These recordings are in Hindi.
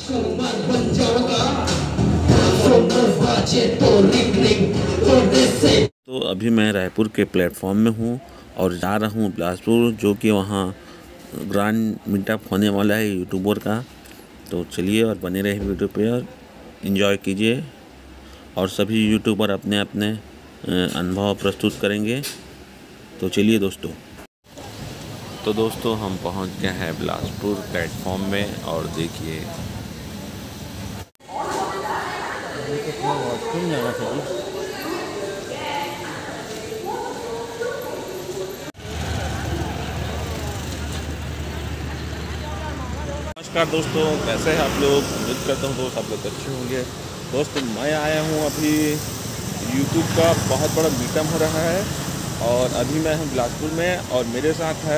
तो अभी मैं रायपुर के प्लेटफॉर्म में हूँ और जा रहा हूँ बिलासपुर, जो कि वहाँ ग्रैंड मीटअप होने वाला है यूट्यूबर का। तो चलिए और बने रहे वीडियो पे और इन्जॉय कीजिए। और सभी यूट्यूबर अपने अपने अनुभव प्रस्तुत करेंगे। तो चलिए दोस्तों। तो दोस्तों हम पहुँच गए हैं बिलासपुर प्लेटफॉर्म में और देखिए नमस्कार दोस्तों, कैसे हैं आप लोग। उम्मीद करता हूँ दोस्त आप लोग अच्छे होंगे। दोस्त मैं आया हूँ अभी यूट्यूब का बहुत बड़ा मीटअप हो रहा है और अभी मैं हूँ बिलासपुर में और मेरे साथ है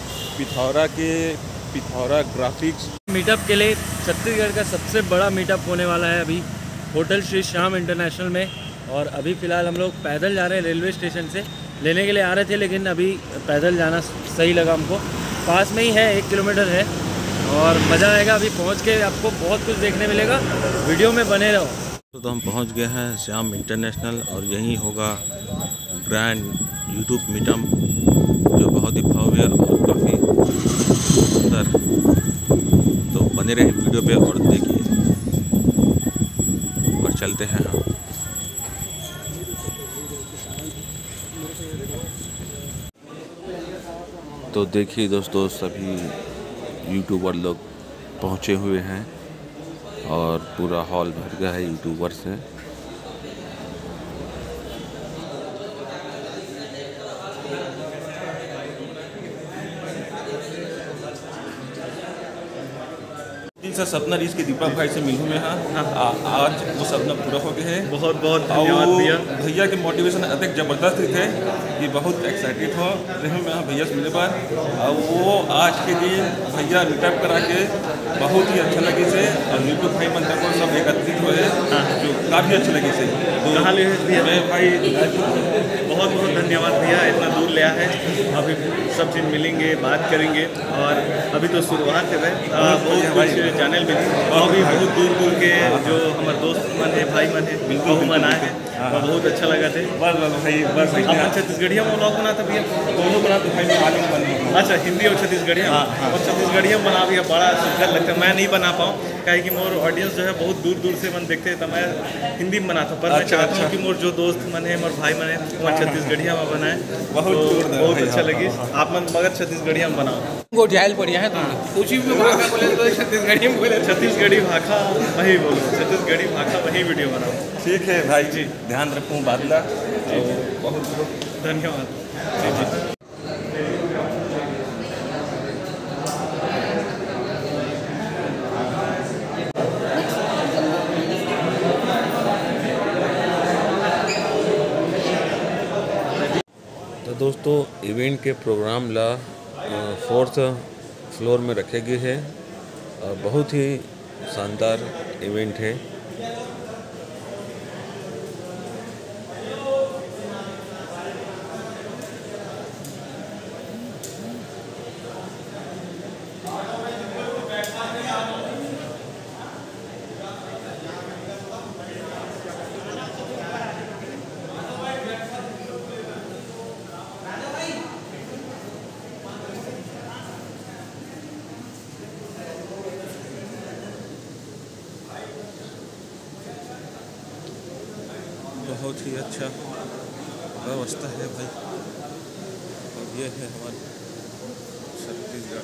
पिथौरा ग्राफिक्स। मीटअप के लिए छत्तीसगढ़ का सबसे बड़ा मीटअप होने वाला है अभी होटल श्री श्याम इंटरनेशनल में। और अभी फ़िलहाल हम लोग पैदल जा रहे हैं, रेलवे स्टेशन से लेने के लिए आ रहे थे, लेकिन अभी पैदल जाना सही लगा हमको। पास में ही है, 1 किलोमीटर है और मज़ा आएगा। अभी पहुंच के आपको बहुत कुछ देखने मिलेगा, वीडियो में बने रहो। तो हम पहुंच गए हैं श्याम इंटरनेशनल और यहीं होगा ग्रैंड यूट्यूब मीटअप, जो बहुत ही भव्य और काफ़ी सुंदर। तो बने रहे वीडियो पे और देखिए और चलते हैं हम। तो देखिए दोस्तों, सभी यूट्यूबर लोग पहुँचे हुए हैं और पूरा हॉल भर गया है यूट्यूबर से। दिन से सपना रीच के दीपक भाई से मिलूँ मैं। हाँ, आज वो सपना पूरा हो गया है। बहुत बहुत धन्यवाद भैया। भैया के मोटिवेशन अधिक ज़बरदस्त थे कि बहुत एक्साइटेड हो रहे मैं भैया से मिले बार। और वो आज के दिन भैया मीटअप करा के बहुत ही अच्छा लगे से और यूट्यूब भाई मन तक सब एकत्रित हुए, जो काफ़ी अच्छा लगे से। तो कहाँ ले भैया? मैं भाई बहुत बहुत धन्यवाद भैया, इतना दूर ले आए हैं। अभी सब चीज़ मिलेंगे, बात करेंगे और अभी तो शुरुआत है बहुत कुछ चैनल मिली। अभी बहुत दूर दूर के जो हमारे दोस्त मन है, भाई मन है, बिल्कुल मन आए हैं और बहुत अच्छा लगा थे। बस अपन छत्तीसगढ़िया में व्लॉग बनाता भैया, दोनों बना तो भाई मैं अच्छा हिंदी और छत्तीसगढ़िया। और छत्तीसगढ़िया बना भैया बड़ा सुंदर लगता है। मैं नहीं बना पाऊँ काहे कि मोर ऑडियंस जो है बहुत दूर दूर से मन देखते हैं, तो मैं हिंदी में बनाता हूँ। पर मैं चाहता हूँ कि मोर जो दोस्त मन है, मोर भाई मन है, वो छत्तीसगढ़िया में बनाए। बहुत अच्छा लगी। आप मन मगर छत्तीसगढ़िया में बनाओ। वो जायल बढ़िया है, कुछ भी भाषा बोले तो छत्तीसगढ़ी में बोले। छत्तीसगढ़ी भाषा वही बोलो, छत्तीसगढ़ी भाषा वही वीडियो बनाओ। ठीक है भाई जी, ध्यान रखूँ बादला। बहुत बहुत धन्यवाद जी। तो दोस्तों इवेंट के प्रोग्राम ला 4th फ्लोर में रखे गए हैं और बहुत ही शानदार इवेंट है। बहुत ही अच्छा व्यवस्था है भाई। और ये है हमारे छत्तीसगढ़।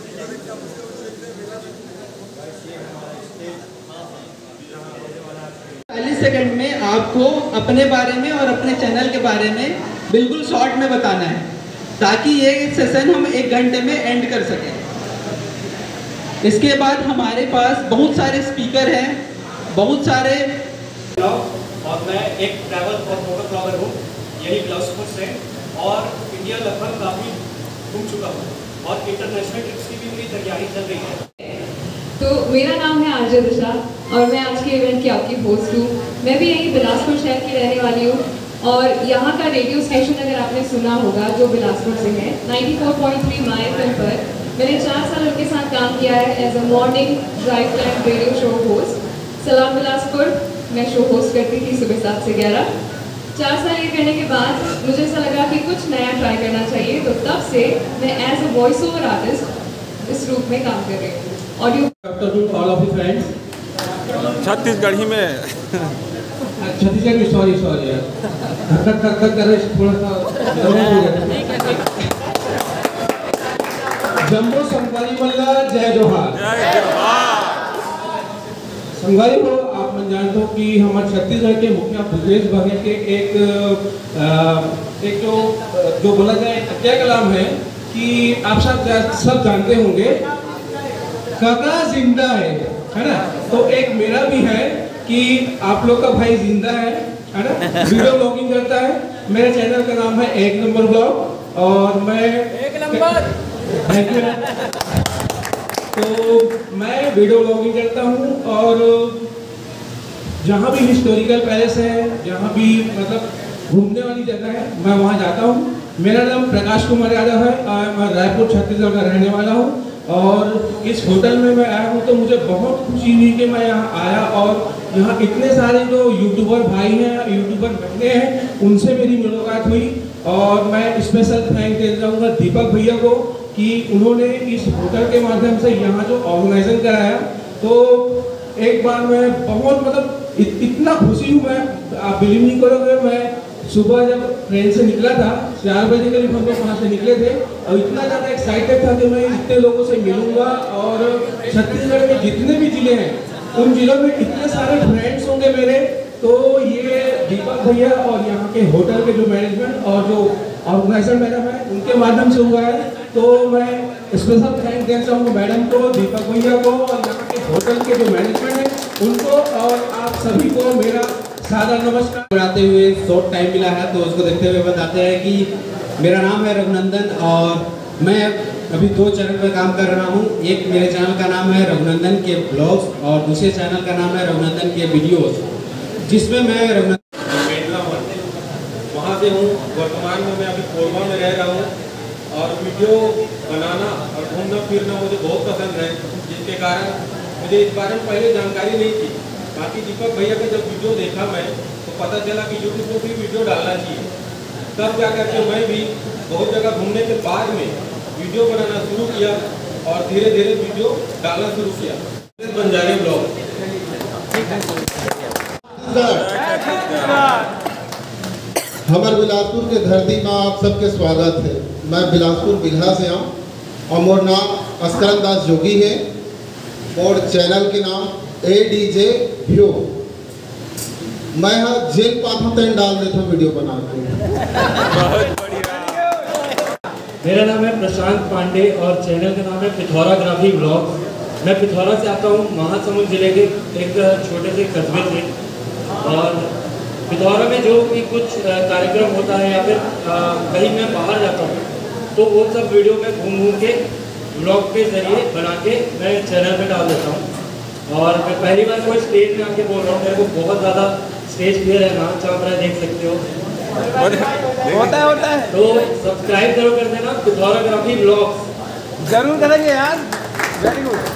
40 सेकंड में आपको अपने बारे में और अपने चैनल के बारे में बिल्कुल शॉर्ट में बताना है, ताकि ये सेशन हम 1 घंटे में एंड कर सकें। इसके बाद हमारे पास बहुत सारे स्पीकर हैं, बहुत सारे। और मैं एक ट्रैवल और फोटो ब्लॉगर हूँ, यही बिलासपुर से, और इंडिया लगभग काफ़ी घूम चुका हूँ और इंटरनेशनल ट्रिप्स की भी मेरी तैयारी चल रही है। तो मेरा नाम है आरजे दिशा और मैं आज के इवेंट की आपकी होस्ट हूँ। मैं भी यहीं बिलासपुर शहर की रहने वाली हूँ और यहाँ का रेडियो स्टेशन अगर आपने सुना होगा जो बिलासपुर से है 94.3 माय एफएम पर मैंने 4 साल उनके साथ काम किया है as a morning drive time radio show host. सलाम बिलासपुर मैं शो होस्ट करती थी सुबह 7 से 11। 4 साल ये करने के बाद मुझे ऐसा लगा कि कुछ नया ट्राई करना चाहिए, तो तब से मैं as a voice over artist इस रूप में काम कर रही हूँ। Audio all of the friends Chhattisgarhi में छत्तीसगढ़ में सॉरी यार कर रहे थोड़ा सा जम्बो संगवारी मल्ला जय जोहार। संगवारी हो आप मन जानते हो कि हमारे छत्तीसगढ़ के मुखिया भूपेश बघेल के एक जो बोला जाए क्या कलाम है कि आप सब जानते होंगे, काका जिंदा है ना। तो एक मेरा भी है कि आप लोग का भाई जिंदा है ना, वीडियो ब्लॉगिंग करता है। मेरे चैनल का नाम है 1 नंबर ब्लॉग और मैं 1 नंबर तो मैं वीडियो ब्लॉगिंग करता हूँ और जहाँ भी हिस्टोरिकल पैलेस है, जहाँ भी मतलब घूमने वाली जगह है, मैं वहाँ जाता हूँ। मेरा नाम प्रकाश कुमार यादव है, मैं रायपुर छत्तीसगढ़ का रहने वाला हूँ और इस होटल में मैं आया हूँ तो मुझे बहुत खुशी हुई कि मैं यहाँ आया और यहाँ इतने सारे जो यूट्यूबर भाई हैं, यूट्यूबर बहने हैं, उनसे मेरी मुलाकात हुई। और मैं स्पेशल थैंक देना चाहूँगा दीपक भैया को कि उन्होंने इस होटल के माध्यम से यहाँ जो ऑर्गेनाइजेशन कराया। तो एक बार मैं बहुत मतलब इतना खुशी हूँ, मैं आप बिलीव नहीं करोगे, मैं सुबह जब ट्रेन से निकला था 4 बजे करीब हम लोग वहाँ से निकले थे और इतना ज़्यादा एक्साइटेड था कि मैं इतने लोगों से मिलूंगा और छत्तीसगढ़ में जितने भी ज़िले हैं उन जिलों में इतने सारे फ्रेंड्स होंगे मेरे। तो ये दीपक भैया और यहाँ के होटल के जो मैनेजमेंट और जो ऑर्गेनाइजर मैडम है उनके माध्यम से हुआ है। तो मैं स्पेशल थैंक देना चाहूँगा मैडम को, दीपक भैया को और यहाँ के होटल के जो मैनेजमेंट है उनको और आप सभी को मेरा सादर नमस्कार। बनाते हुए शॉर्ट टाइम मिला है तो उसको देखते हुए बताते हैं कि मेरा नाम है रघुनंदन और मैं अभी 2 चैनल पर काम कर रहा हूँ। एक मेरे चैनल का नाम है रघुनंदन के ब्लॉग्स और दूसरे चैनल का नाम है रघुनंदन के वीडियोस, जिसमें मैं रघुनंदन वहाँ से हूँ। वर्तमान में मैं अभी कोरबा में रह रहा हूँ और वीडियो बनाना और घूमना फिरना मुझे बहुत पसंद है, जिसके कारण मुझे इस बारे में पहले जानकारी नहीं थी। बाकी दीपक भैया का जब वीडियो देखा मैं तो पता चला कि यूट्यूब पर भी वीडियो डालना चाहिए। तब जा करके मैं भी बहुत जगह घूमने के बाद में वीडियो बनाना शुरू किया और धीरे धीरे वीडियो डालना शुरू किया। बंजारे ब्लॉग हमारे बिलासपुर के धरती में आप सबके स्वागत है। मैं बिलासपुर बिल्हा से हूँ और मोर नाम अस्करन दास जोगी है और चैनल के नाम ADJ व्यू। मैं यहाँ जेल पाथों तक डाल देता हूँ वीडियो बना के। मेरा नाम है प्रशांत पांडे और चैनल का नाम है पिथौराग्राफी ब्लॉग। मैं पिथौरा से आता हूँ, महासमुंद जिले के एक छोटे से कस्बे से। और पिथौरा में जो भी कुछ कार्यक्रम होता है या फिर कहीं मैं बाहर जाता हूँ तो वो सब वीडियो में घूम के ब्लॉग के जरिए बना के मैं चैनल पे डाल देता हूँ। और मैं पहली बार कोई स्टेज में आके बोल रहा हूँ, मेरे को बहुत ज़्यादा स्टेज क्लियर है, नाम चाप रहा है, देख सकते हो। होता है तो सब्सक्राइब जरूर कर देना पिथौराग्राफी ब्लॉग्स। जरूर करेंगे यार, वेरी गुड।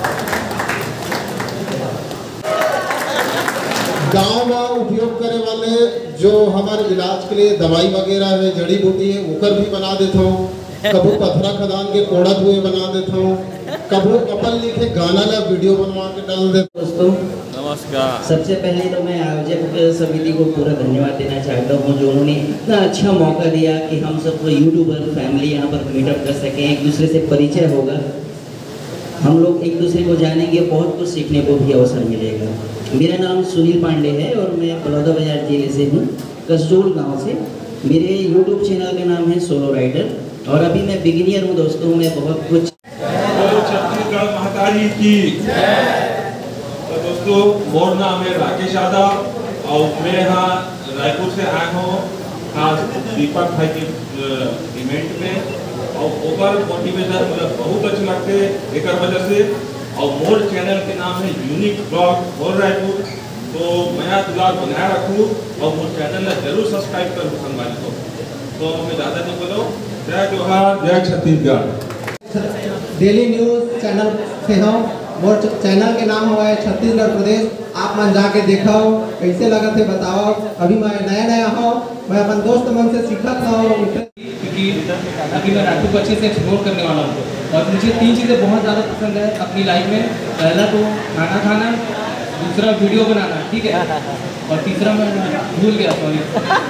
गांव में उपयोग करे वाले जो हमारे इलाज के लिए दवाई वगैरह है, जड़ी बूटी है, उकर भी बना देता हूँ। कभी पथरा खदान के कोड़त हुए बना देता हूँ, कभी अपन लिखे गाना ला वीडियो बनवा के डाल देता हूँ। दोस्तों नमस्कार। सबसे पहले तो मैं आयोजक समिति को पूरा धन्यवाद देना चाहता हूँ जो उन्होंने इतना अच्छा मौका दिया कि हम सब यूट्यूबर फैमिली यहाँ पर मीटअप कर सकें, एक दूसरे से परिचय होगा, हम लोग एक दूसरे को जानेंगे, बहुत कुछ सीखने को भी अवसर मिलेगा। मेरा नाम सुनील पांडे है और मैं बलौदाबाजार जिले से हूँ, कसडोल गाँव से। मेरे यूट्यूब चैनल का नाम है सोलो राइडर और अभी मैं बिगिनियर हूँ दोस्तों, मैं बहुत कुछ। छत्तीसगढ़ माता जी की। तो दोस्तों मोर नाम है राकेश यादव और मैं यहाँ रायपुर से आया हूँ खास दीपक भाई के इवेंट में और ओवर मोटिवेशन मतलब बहुत अच्छे लगते एक वजह से। और मोर चैनल के नाम है यूनिक ब्लॉग मोर रायपुर। तो मैं दुलार बनाया रखूँ और मोर चैनल में जरूर सब्सक्राइब करूँ संगवारी को। तो मैं ज़्यादा नहीं बोलो, जय जोहार, जय छत्तीसगढ़। डेली न्यूज़ चैनल से हूँ और चैनल के नाम हुआ है छत्तीसगढ़ प्रदेश। आप मन जाके देखो कैसे लगा थे बताओ। अभी मैं नया हूँ, मैं अपन दोस्त मन से सीखा था क्योंकि अभी मैं रायपुर को अच्छे से एक्सप्लोर करने वाला हूँ और मुझे 3 चीज़ें बहुत ज़्यादा पसंद है अपनी लाइफ में। पहला तो खाना खाना, दूसरा वीडियो बनाना, ठीक है, और तीसरा मैं भूल गया, सॉरी।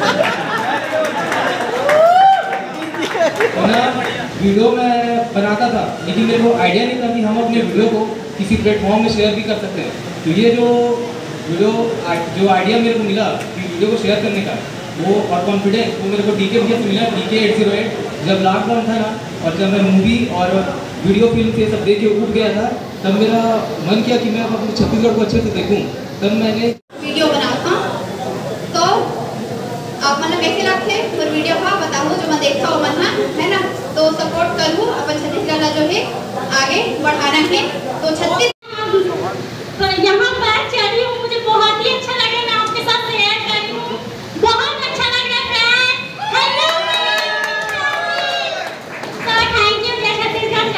और ना वीडियो मैं बनाता था लेकिन मेरे को आइडिया नहीं था कि हम अपने वीडियो को किसी प्लेटफॉर्म में शेयर भी कर सकते हैं। तो ये जो आइडिया मेरे को मिला कि वीडियो को शेयर करने का, वो और कॉन्फिडेंस वो मेरे को डीके भैया से मिला। डीके 808 जब लॉकडाउन था ना और जब मैं मूवी और वीडियो फिल्म से सब देख के उठ गया था, तब मेरा मन किया कि मैं अपने छत्तीसगढ़ को अच्छे से देखूँ। तब मैंने वीडियो बनाता तो आप मन कैसे लगते और वीडियो का बताऊँ जो मैं देखता हूँ मन है ना, तो सपोर्ट करूँ अपन छत्तीसगढ़ जो है आगे बढ़ाना है। तो यहाँ पर चढ़ी हूँ, मुझे बहुत ही अच्छा लगा, मैं आपके साथ शेयर करी हूँ, बहुत अच्छा लग रहा है। Hello thank you Chhattisgarh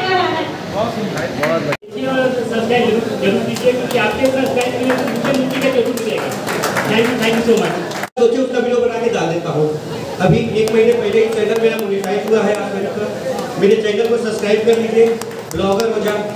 subscribe जरूर कीजिए क्योंकि आपके सब्सक्राइब के लिए मुझे मूवी का जरूर मिलेगा। Thank you so much. सोचिए उसका वीडियो बना के डाल देता हूँ। अभी 1 महीने पहले ही चैनल मेरा मोनेटाइज हुआ है। आप मेरे चैनल को सब्सक्राइब कर लीजिए, ब्लॉगर हो जाओ।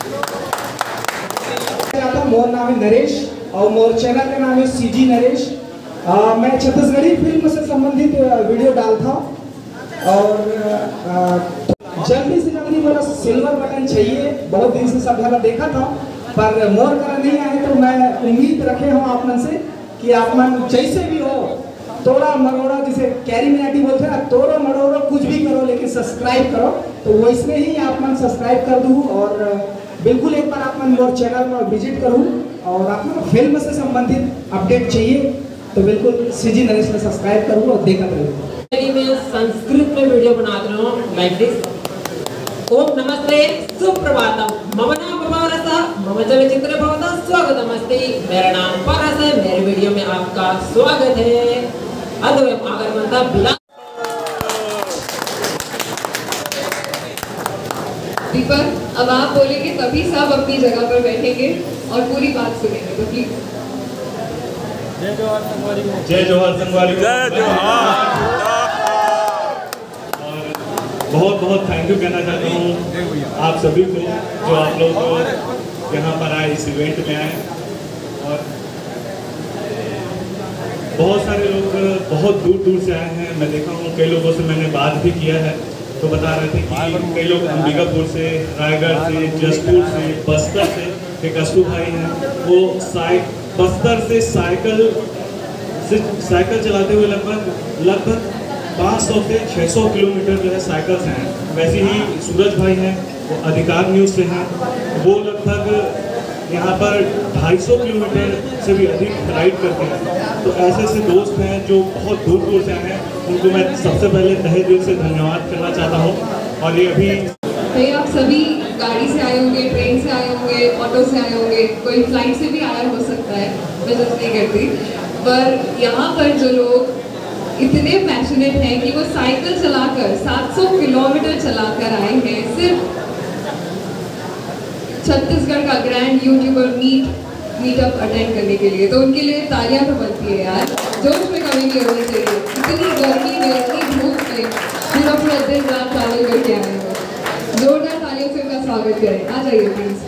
मोर नाम है नरेश और मोर चैनल का नाम है सीजी नरेश। मैं छत्तीसगढ़ी फिल्म से संबंधित वीडियो डालता हूँ और जल्दी से जल्दी मेरा सिल्वर बटन चाहिए। बहुत दिन से सब जगह देखा था पर मोर करा नहीं आए, तो मैं उम्मीद रखे हूँ आप मन से कि आप मन जैसे भी हो तोड़ा मरोड़ा, जिसे कैरी मिनाटी बोलते हैं ना, तोड़ो मरोड़ो कुछ भी करो लेकिन सब्सक्राइब करो। तो वैसे ही आप मन सब्सक्राइब कर दूँ और बिल्कुल एक बार आप मन मोर चैनल में विजिट करूँ और आपको फिल्म से संबंधित अपडेट चाहिए तो बिल्कुल सीजी नरेश में सब्सक्राइब करूँ और देखा करूँ। मैं संस्कृत में वीडियो बना रहा हूँ लाइक ओम नमस्ते सुप्रभातम मम नाम प्रभावरसः मम चलचित्र भवतः स्वागतमस्ति। मेरा नाम पारस है, मेरे वीडियो में आपका स्वागत है। अद्वैत आगरमंता बिला दीपक, अब आप बोलेंगे तभी सब अपनी जगह पर बैठेंगे और पूरी बात सुनेंगे, तो प्लीज। जय जोहार संगवारी, जय जोहार संगवारी, जय जोहार। और बहुत बहुत थैंक यू कहना चाहता हूँ आप सभी को जो आप लोग को यहाँ पर आए, इस इवेंट में आए। और बहुत सारे लोग बहुत दूर दूर से आए हैं। मैं देखा हूँ कई लोगों से मैंने बात भी किया है तो बता रहे थे कि कई लोग अंबिकापुर से, रायगढ़ से, जसपुर से, बस्तर से। एक अशु भाई हैं, वो बस्तर से साइकिल चलाते हुए लगभग 500 से 600 किलोमीटर जो है साइकिल से हैं। वैसे ही सूरज भाई हैं, वो अधिकार न्यूज़ से हैं, वो लगभग यहाँ पर 250 किलोमीटर से भी अधिक राइड करते हैं। तो ऐसे ऐसे दोस्त हैं जो बहुत दूर दूर से आए हैं, उनको मैं सबसे पहले तहे दिल से धन्यवाद करना चाहता हूँ। और ये अभी भाई आप सभी गाड़ी से आए होंगे, ट्रेन से आए होंगे, ऑटो से आए होंगे, कोई फ्लाइट से भी आया हो सकता है, मैं जज नहीं करती। पर यहाँ पर जो लोग इतने पैशनेट हैं कि वो साइकिल चलाकर 700 किलोमीटर चलाकर आए हैं सिर्फ छत्तीसगढ़ का ग्रैंड यूट्यूबर मीटअप अटेंड करने के लिए, तो उनके लिए तालियां तो बनती है यार। जोश में कमी नहीं होनी चाहिए। इतनी गर्मी में, इतनी धूप में पूरा दिन रात ट्रैवल करके आए हैं। जोरदार तालियों से उनका स्वागत करें। आ जाइए प्लीज।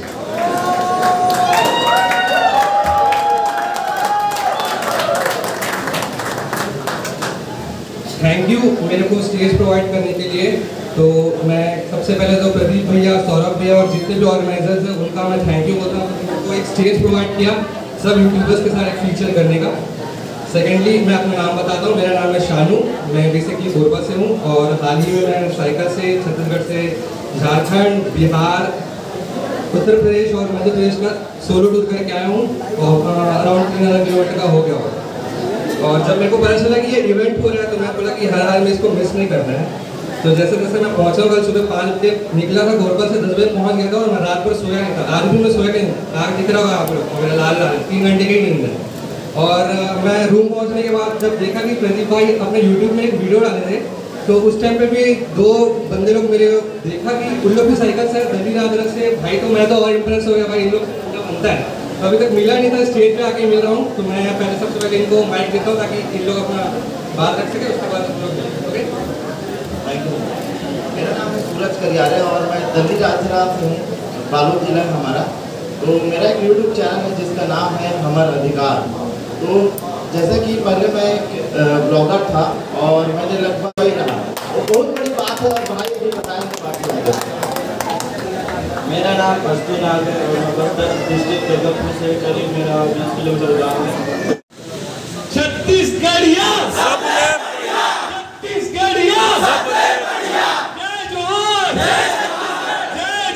थैंक यू मेरे को स्टेज प्रोवाइड करने के लिए। तो मैं सबसे पहले तो प्रदीप भैया, सौरभ भैया और जितने भी ऑर्गेनाइजर्स हैं उनका मैं थैंक यू बोलता हूँ कि उनको एक स्टेज प्रोवाइड किया सब यूट्यूबर्स के साथ एक फीचर करने का। सेकेंडली मैं अपना नाम बताता हूँ, मेरा नाम है शानू, मैं बेसिकली कोरबा से हूँ और हाल ही में मैं साइकिल से छत्तीसगढ़ से झारखंड, बिहार, उत्तर प्रदेश और मध्य प्रदेश का सोलो टूर करके आया हूँ और अराउंड 3000 किलोमीटर का हो गया होगा। और जब मेरे को पता चला कि ये इवेंट हो रहा है तो मैं बोला कि हर हाल में इसको मिस नहीं करना है। तो जैसे जैसे मैं पहुंचा, कल सुबह 5 बजे निकला था गोरबा से, 10 बजे पहुंच गया था और मैं रात भर सोया नहीं था। आज भी मैं सोया नहीं, आग दिख रहा होगा आप लोग, मेरा लाल 3 घंटे की नींद है। और मैं रूम पहुंचने के बाद जब देखा कि प्रदीप भाई अपने यूट्यूब में एक वीडियो डाले थे तो उस टाइम पे भी 2 बंदे लोग मेरे देखा कि उन लोग की साइकिल से धनी रात से भाई, तो मैं तो और इम्प्रेस हो गया भाई, इन लोग का बनता है। तो अभी तक मिला नहीं था, स्टेज पे आके मिल रहा हूँ। तो मैं पहले सबसे पहले इनको माइक देता हूँ ताकि इन लोग अपना बात रख सके, उसके बाद हम लोग ओके। Thank you. मेरा नाम है सूरज करियारे और मैं दिल्ली राजरा से हूँ, बालोद जिला है हमारा। तो मेरा एक यूट्यूब चैनल है जिसका नाम है हमर अधिकार। तो जैसे कि पहले मैं एक ब्लॉगर था और मैंने लगभग वही रहा, वो बहुत बड़ी बात है और भाई भी बताएंगे बाकी। मेरा नाम अस्तु नाग है और मैं बस्तर डिस्ट्रिक्ट दुर्गापुर से करीब मेरा 20 किलोमीटर गाँव है। छत्तीसगढ़िया छत्तीसगढ़िया जय जोहार जय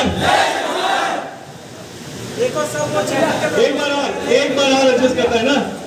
जोहार। एक बार और एडजस्ट करता है ना।